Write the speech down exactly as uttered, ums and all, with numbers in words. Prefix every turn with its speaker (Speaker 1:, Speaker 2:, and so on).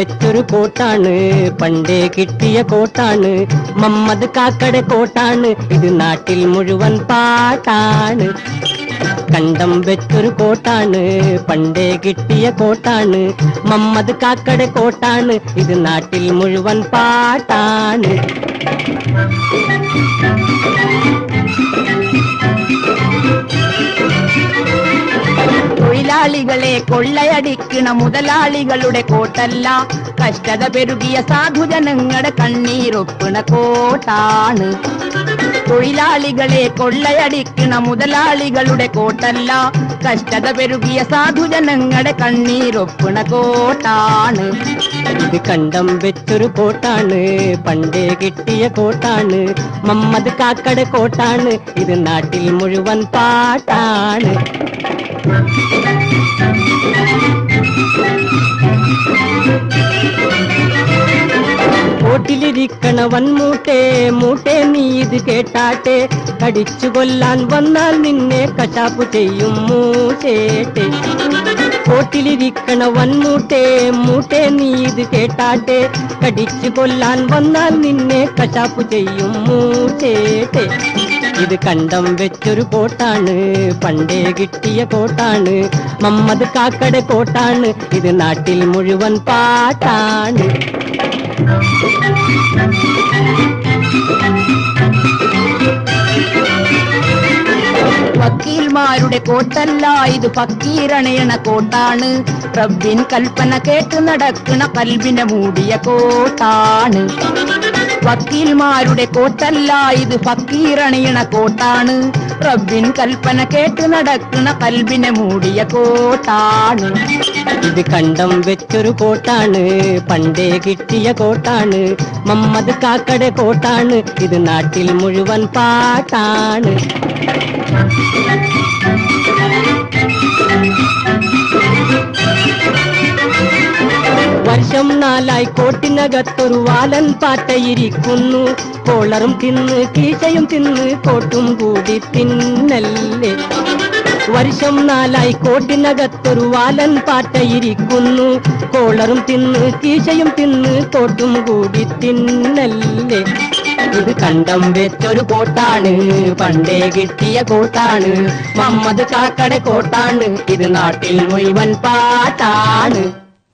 Speaker 1: വെച്ചൊരു കോട്ടാണ്, പണ്ടേ കിട്ടിയ കോട്ടാണ്, മമ്മദ് കാക്കടെ കോട്ടാണ്, ഇത് നാട്ടിൽ മുഴുവൻ പാട്ടാണ്. കണ്ടം വെച്ചൊരു കോട്ടാണ്, പണ്ടേ കിട്ടിയ കോട്ടാണ്, മമ്മദ് കാക്കടെ കോട്ടാണ്, ഇത് നാട്ടിൽ മുഴുവൻ പാട്ടാണ്.
Speaker 2: തൊഴിലാളികളെ കൊള്ളയടിക്കണ മുതലാളികളുടെ കോട്ടല്ല, കഷ്ടത പെരുകിയ സാധുജനങ്ങളുടെ കണ്ണീരൊപ്പണ കോട്ടാണ്. തൊഴിലാളികളെ കൊള്ളയടിക്കണ മുതലാളികളുടെ കോട്ടല്ല, കഷ്ടത പെരുകിയ സാധുജനങ്ങളുടെ കണ്ണീരൊപ്പണ കോട്ടാണ്.
Speaker 1: ഇത് കണ്ടം വെച്ചൊരു കോട്ടാണ്, പണ്ടേ കിട്ടിയ കോട്ടാണ്, മമ്മദ് കാക്കടെ കോട്ടാണ്, ഇത് നാട്ടിൽ മുഴുവൻ പാട്ടാണ്. കോട്ടിലിരിക്കണ വൻമൂട്ടെ മൂട്ടെ, നീ ഇത് കേട്ടാട്ടെ, കടിച്ചു കൊല്ലാൻ വന്നാൽ നിന്നെ കശാപ്പു ചെയ്യും മൂച്ചേട്ടെ. കോട്ടിലിരിക്കണ വൻമൂട്ടെ മൂട്ടെ, നീ ഇത് കേട്ടാട്ടെ, കടിച്ചു കൊല്ലാൻ വന്നാൽ നിന്നെ കശാപ്പു ചെയ്യും മൂച്ചേട്ടെ. ഇത് കണ്ടം വെച്ചൊരു കോട്ടാണ്, പണ്ടേ കിട്ടിയ കോട്ടാണ്, മമ്മദ് കാക്കടെ കോട്ടാണ്, ഇത് നാട്ടിൽ മുഴുവൻ പാട്ടാണ്.
Speaker 2: വക്കീൽമാരുടെ കോട്ടല്ല, ഇത് ഫക്കീരണയണ കോട്ടാണ്, റബ്ബിൻ കൽപ്പന കേട്ട് നടക്കണ കൽബിനെ മൂടിയ കോട്ടാണ്. വക്കീൽമാരുടെ കോട്ടല്ല, ഇത് ഫക്കീരണയണ കോട്ടാണ്, റബ്ബിൻ കൽപ്പന കേട്ട് നടക്കണ കൽബിനെ മൂടിയ കോട്ടാണ്.
Speaker 1: ഇത് കണ്ടം വെച്ചൊരു കോട്ടാണ്, പണ്ടേ കിട്ടിയ കോട്ടാണ്, മമ്മദ് കാക്കടെ കോട്ടാണ്, ഇത് നാട്ടിൽ മുഴുവൻ പാട്ടാണ്. വർഷം നാലായി കോട്ടിനകത്തൊരു വാലൻ പാട്ടയിരിക്കുന്നു, കോളറും തിന്ന് കീശയും തിന്ന് കോട്ടും കൂടി തിന്നല്ലേ. വർഷം നാലായി കോട്ടിനകത്തൊരു വാലൻ പാട്ടയിരിക്കുന്നു, കോളറും തിന്ന് കീശയും തിന്ന് കോട്ടും കൂടി തിന്നല്ലേ. ഇത് കണ്ടം വെച്ചൊരു കോട്ടാണ്, പണ്ടേ കിട്ടിയ കോട്ടാണ്, മമ്മദ് കാക്കടെ കോട്ടാണ്, ഇത് നാട്ടിൽ മുഴുവൻ പാട്ടാണ്.